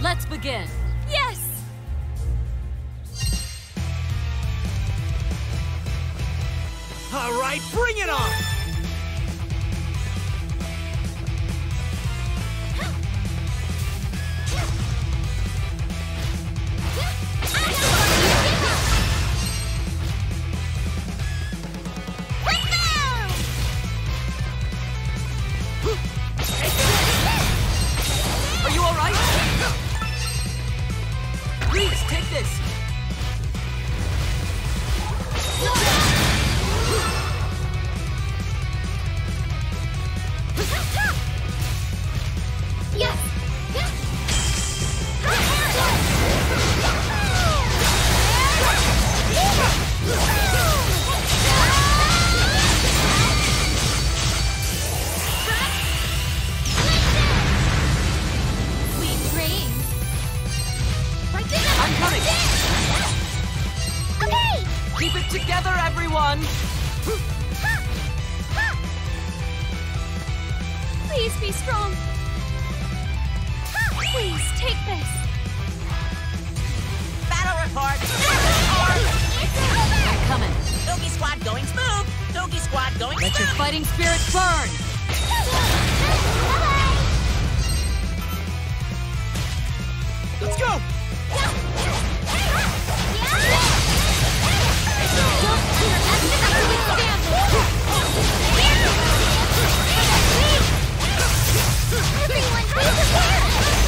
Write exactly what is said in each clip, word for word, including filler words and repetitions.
Let's begin. Yes! All right, bring it on! Are you all right? Please, take this! Keep it together, everyone! Please be strong. Please take this. Battle report! I'm coming. Doggy squad going smooth! Doggy squad going Let smooth! your fighting spirit burn! Let's go! Everyone, please prepare!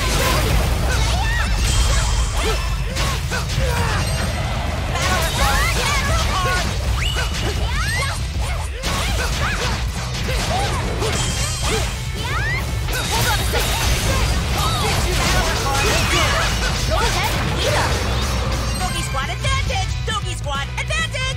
Hold on a second! Go ahead and lead us! Doggy squad advantage! Doggy squad advantage!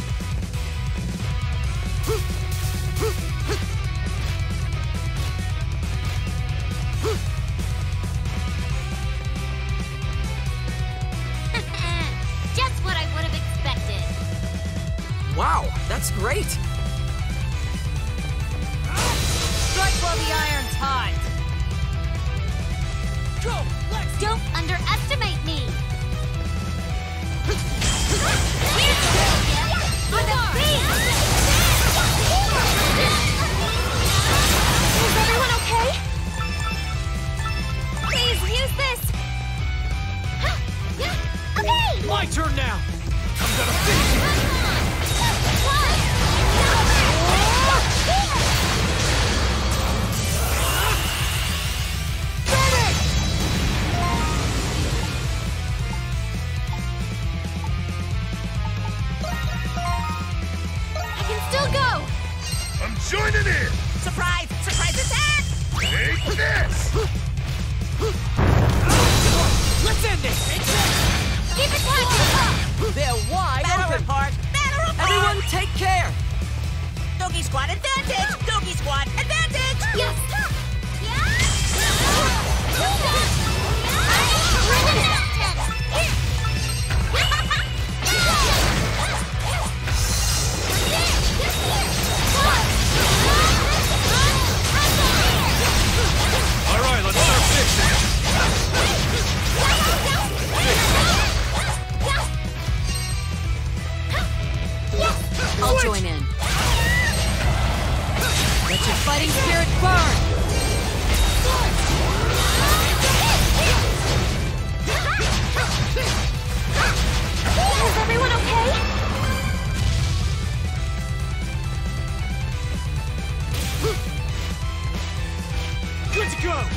Just what I would have expected. Wow, that's great! Strike while the iron's hot! Go! Let's Don't underestimate me. Is everyone okay? Please use this. Okay. My turn now! I'm gonna finish you! I can still go. I'm joining in! Surprise! Surprise attack! Take this! Let's end this! Keep it tight. They're wide Battle open! report! Battle report! Everyone take care! Doggy squad advantage! Doggy squad advantage! Yes. All right, let's start fixing it. I'll join in. Let your fighting spirit burn! Is everyone okay? Good to go!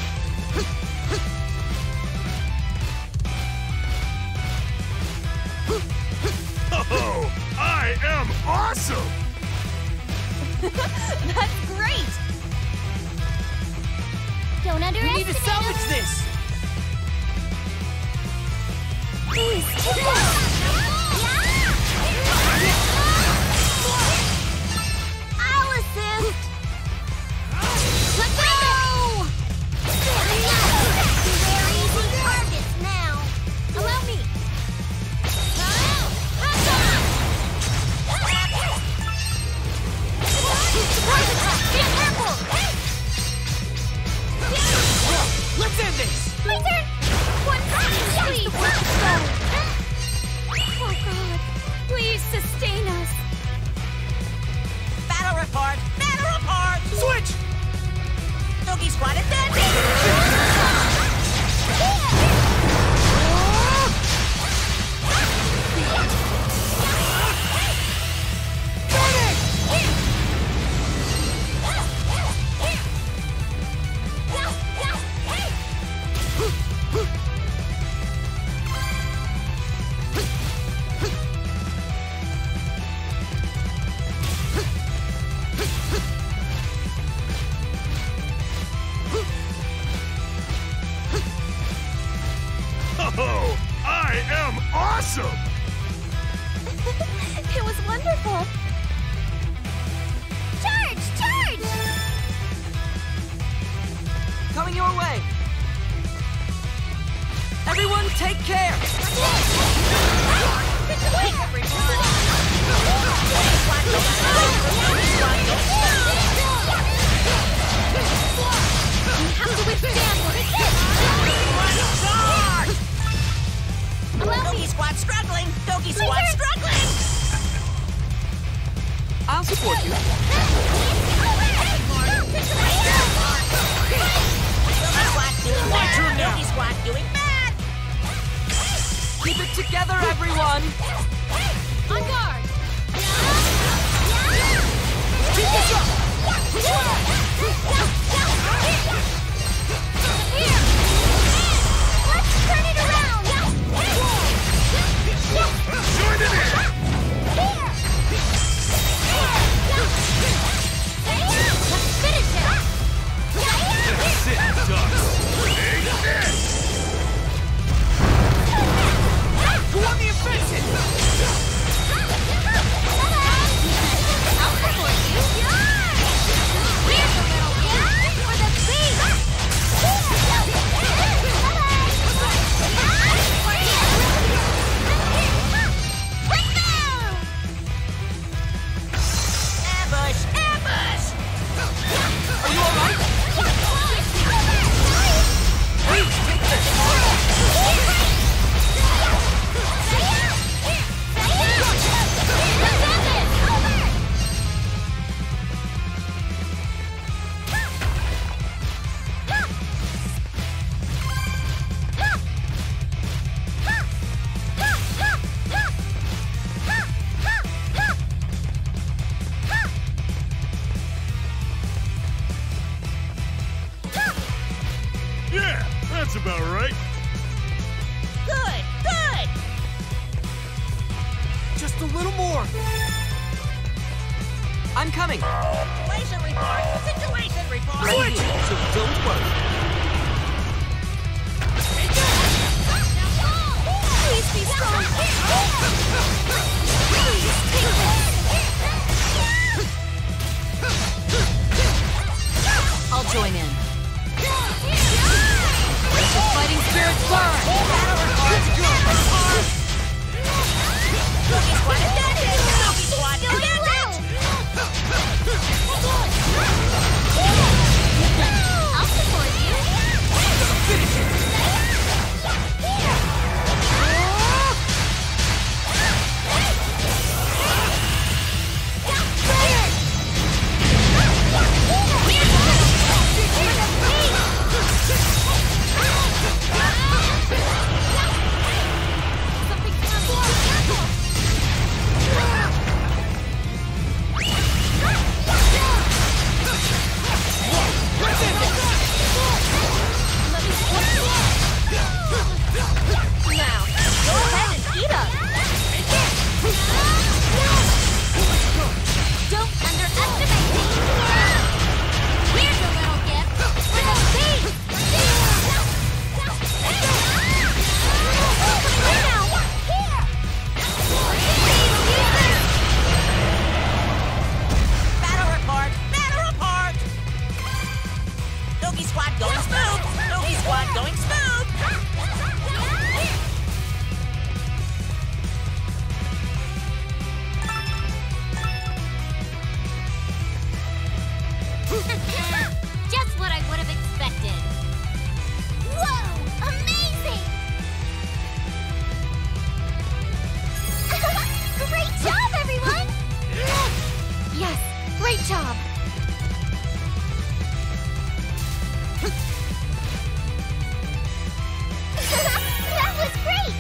Oh, I am awesome! That's great. Don't We underestimate need to salvage us. this! Please, keep this. I'll assist. Let's go! Very easy targets now. Allow me. Surprise attack! Be careful! Let's end this! My turn! One awesome! It was wonderful. Charge! Charge! Coming your way. Everyone, take care. Wait, everyone! We have to withstand this. Doggy Squad struggling! Doggy Squad struggling! I'll support you. My turn now! Doggy Squad doing bad! Keep it together, everyone. On guard. Keep this up. Here. Let's turn it around. Join it in! Here. Let's finish it. Sit, duck! Take this! Who won the offensive? I'll support you. Here's a little gift for the beat. Ambush! Ambush! Are you all right? Please, take this. Yeah, that's about right. Good! Good! Just a little more. I'm coming. Situation report! Situation report! Right here, so don't worry. Please be strong. Please take this. I'll join in. Let the fighting spirit burn! Doggy Squad advantage! Doggy Squad advantage! I'll support you. Now, go ahead and eat up! Don't underestimate me. Here's a little gift for the beast. Now, here. Battle report! Battle report! Doggy Squad going smooth! Doggy Squad going smooth! Just what I would have expected. Whoa! Amazing! Great job, everyone! Yes, great job! That was great!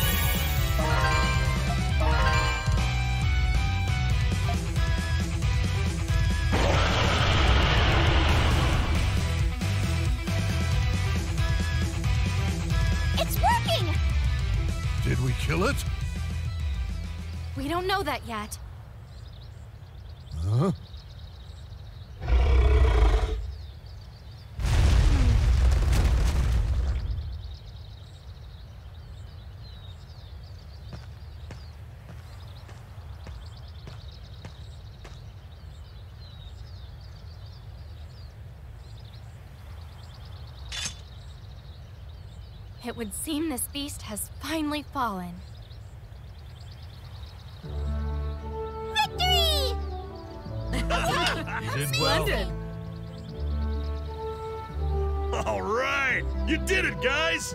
It's working! Did we kill it? We don't know that yet. Huh? It would seem this beast has finally fallen. Victory! You did well. Splendid. All right! You did it, guys!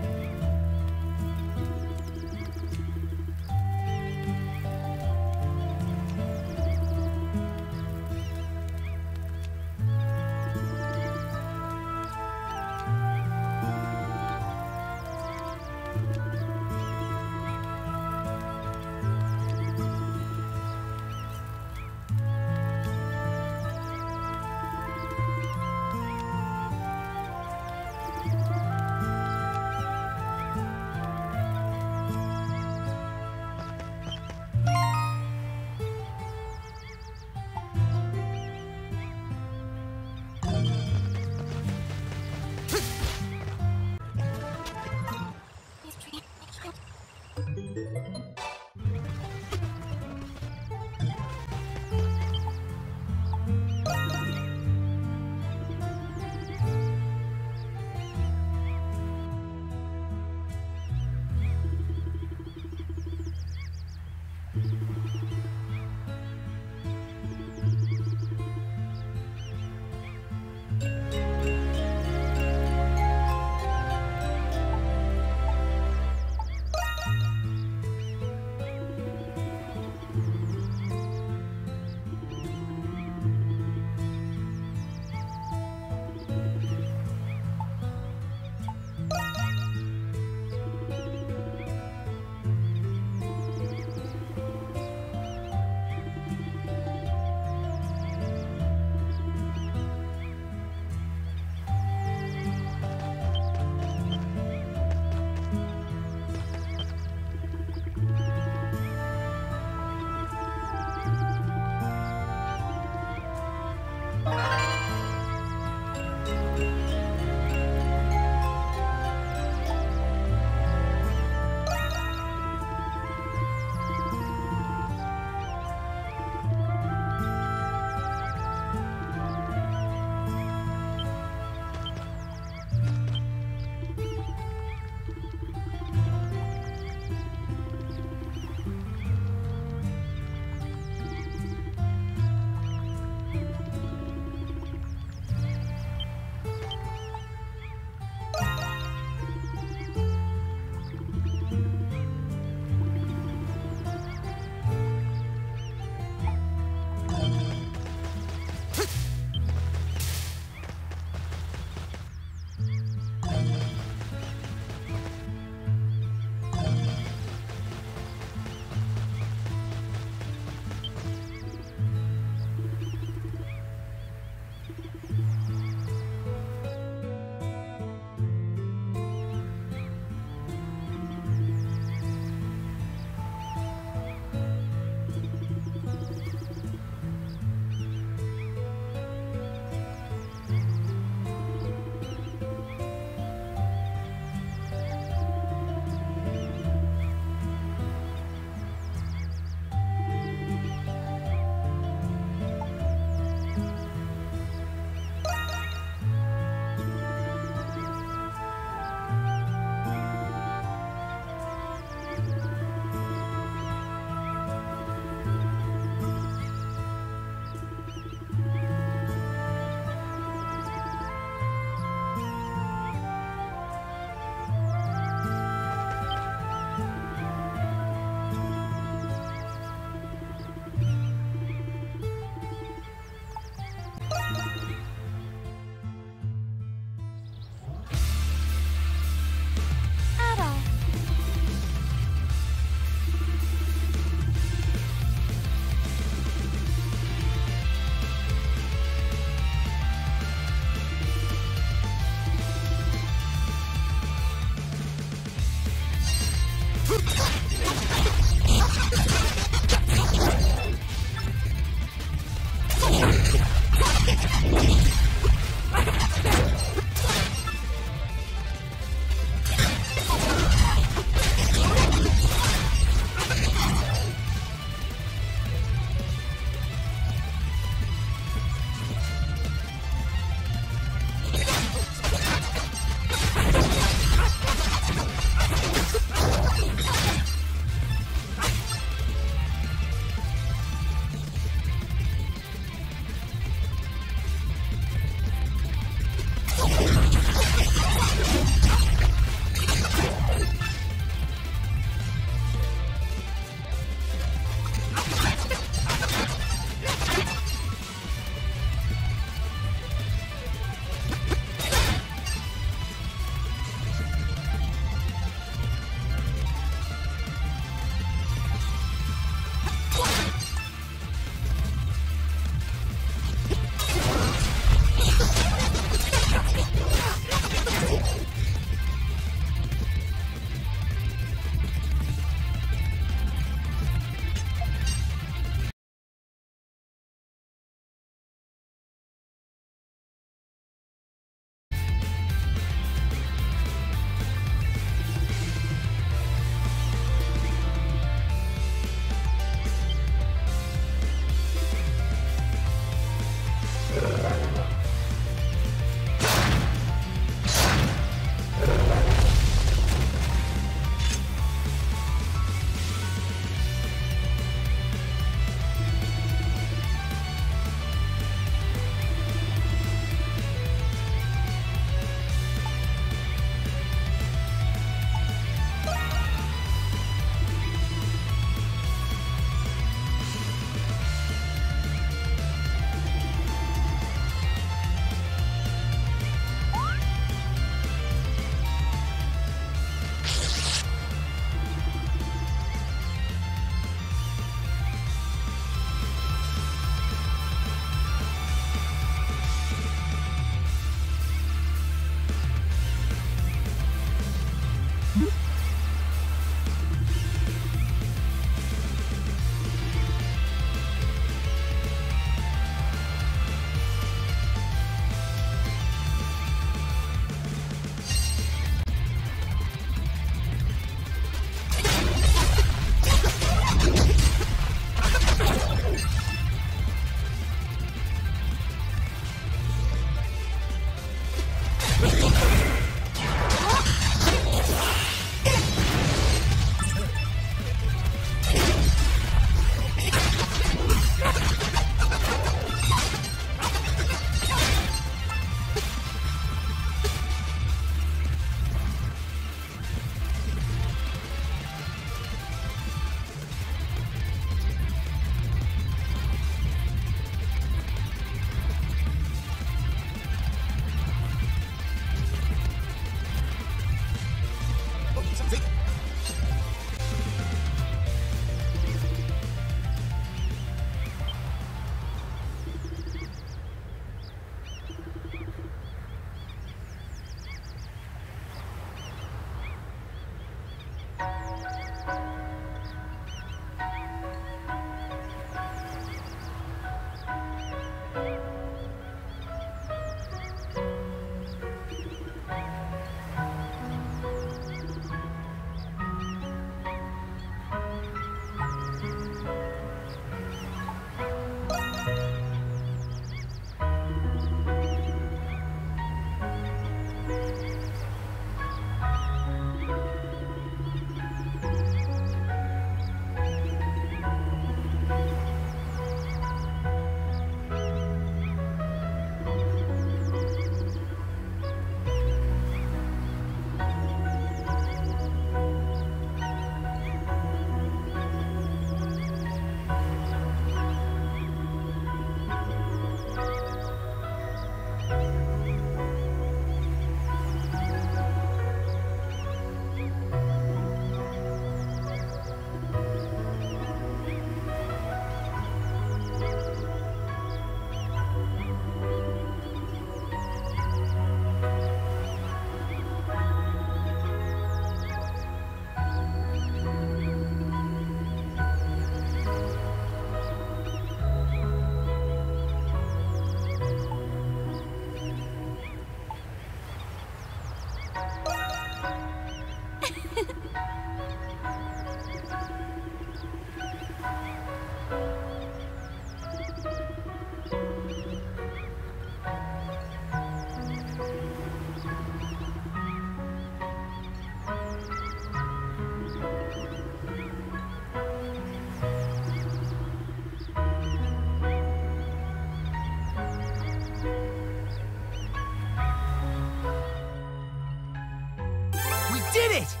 did it!